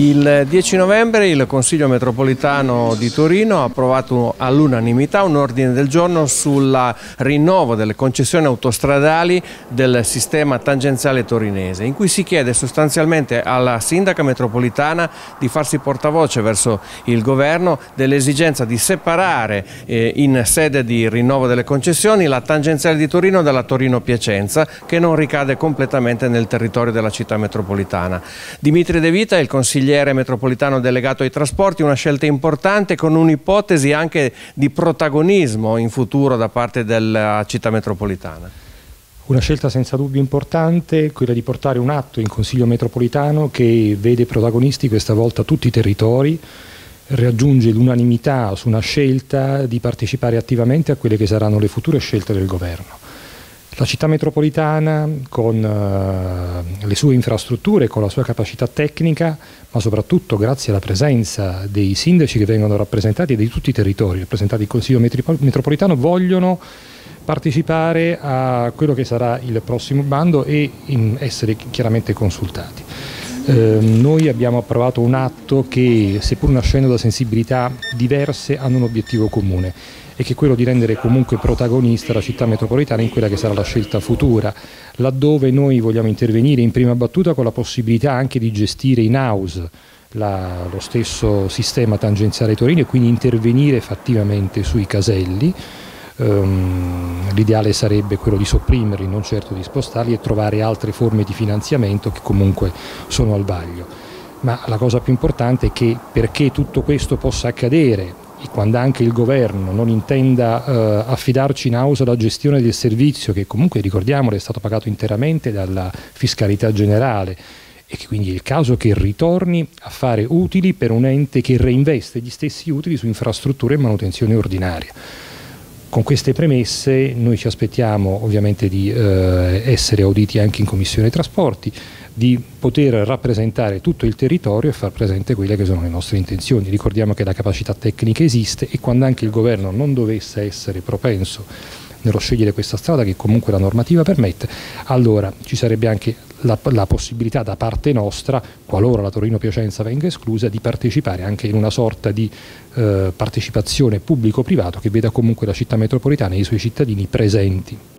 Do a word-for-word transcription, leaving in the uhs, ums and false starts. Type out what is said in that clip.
Il dieci novembre il Consiglio metropolitano di Torino ha approvato all'unanimità un ordine del giorno sul rinnovo delle concessioni autostradali del sistema tangenziale torinese, in cui si chiede sostanzialmente alla sindaca metropolitana di farsi portavoce verso il governo dell'esigenza di separare eh, in sede di rinnovo delle concessioni la tangenziale di Torino dalla Torino-Piacenza, che non ricade completamente nel territorio della città metropolitana. Dimitri De Vita, il consigliere metropolitano delegato ai trasporti, una scelta importante con un'ipotesi anche di protagonismo in futuro da parte della città metropolitana. Una scelta senza dubbio importante, quella di portare un atto in Consiglio metropolitano che vede protagonisti questa volta tutti i territori, raggiunge l'unanimità su una scelta di partecipare attivamente a quelle che saranno le future scelte del governo. La città metropolitana, con uh, le sue infrastrutture, con la sua capacità tecnica, ma soprattutto grazie alla presenza dei sindaci che vengono rappresentati e di tutti i territori rappresentati il Consiglio metropolitano, vogliono partecipare a quello che sarà il prossimo bando e in essere chiaramente consultati. Eh, noi abbiamo approvato un atto che, seppur nascendo da sensibilità diverse, hanno un obiettivo comune, e che è quello di rendere comunque protagonista la città metropolitana in quella che sarà la scelta futura, laddove noi vogliamo intervenire in prima battuta con la possibilità anche di gestire in house la, lo stesso sistema tangenziale Torino e quindi intervenire fattivamente sui caselli. Um, l'ideale sarebbe quello di sopprimerli, non certo di spostarli, e trovare altre forme di finanziamento che comunque sono al vaglio. Ma la cosa più importante è che, perché tutto questo possa accadere e quando anche il governo non intenda eh, affidarci in house la gestione del servizio, che comunque, ricordiamolo, è stato pagato interamente dalla fiscalità generale, e che quindi è il caso che ritorni a fare utili per un ente che reinveste gli stessi utili su infrastrutture e manutenzione ordinaria. Con queste premesse noi ci aspettiamo ovviamente di eh, essere auditi anche in Commissione Trasporti, di poter rappresentare tutto il territorio e far presente quelle che sono le nostre intenzioni. Ricordiamo che la capacità tecnica esiste, e quando anche il governo non dovesse essere propenso nello scegliere questa strada, che comunque la normativa permette, allora ci sarebbe anche la, la possibilità da parte nostra, qualora la Torino-Piacenza venga esclusa, di partecipare anche in una sorta di eh, partecipazione pubblico-privato che veda comunque la città metropolitana e i suoi cittadini presenti